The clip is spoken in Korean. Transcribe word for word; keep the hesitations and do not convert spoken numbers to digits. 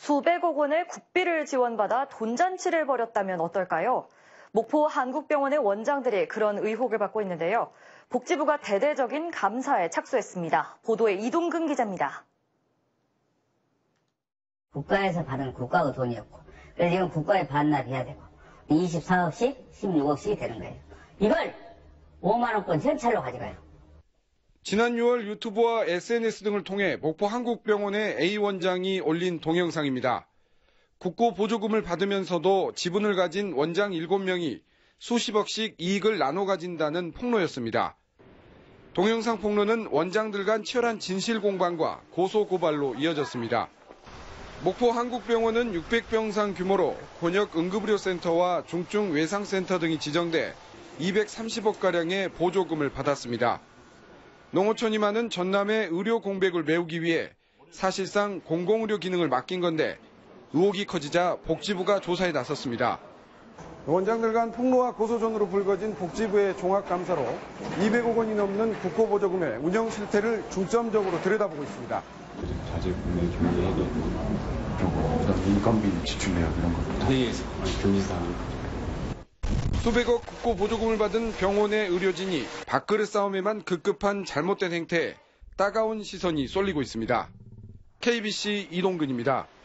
수백억 원의 국비를 지원받아 돈잔치를 벌였다면 어떨까요? 목포 한국병원의 원장들이 그런 의혹을 받고 있는데요. 복지부가 대대적인 감사에 착수했습니다. 보도에 이동근 기자입니다. 국가에서 받은 국가의 돈이었고, 그래서 이건 국가에 반납해야 되고, 이십사억씩 십육억씩 되는 거예요. 이걸 오만 원권 전찰로 가져가요. 지난 유월 유튜브와 에스엔에스 등을 통해 목포 한국병원의 A 원장이 올린 동영상입니다. 국고 보조금을 받으면서도 지분을 가진 원장 일곱 명이 수십억씩 이익을 나눠 가진다는 폭로였습니다. 동영상 폭로는 원장들 간 치열한 진실 공방과 고소 고발로 이어졌습니다. 목포 한국병원은 육백 병상 규모로 곤역 응급의료센터와 중증 외상센터 등이 지정돼 이백삼십억가량의 보조금을 받았습니다. 농어촌이 많은 전남의 의료 공백을 메우기 위해 사실상 공공의료 기능을 맡긴 건데 의혹이 커지자 복지부가 조사에 나섰습니다. 원장들 간 폭로와 고소전으로 불거진 복지부의 종합감사로 이백억 원이 넘는 국고보조금의 운영 실태를 중점적으로 들여다보고 있습니다. 자재구매 경리에도 그다음 인건비 지출 내역 이런 것도 회의에서 경리사항. 수백억 국고 보조금을 받은 병원의 의료진이 밥그릇 싸움에만 급급한 잘못된 행태에 따가운 시선이 쏠리고 있습니다. 케이비씨 이동근입니다.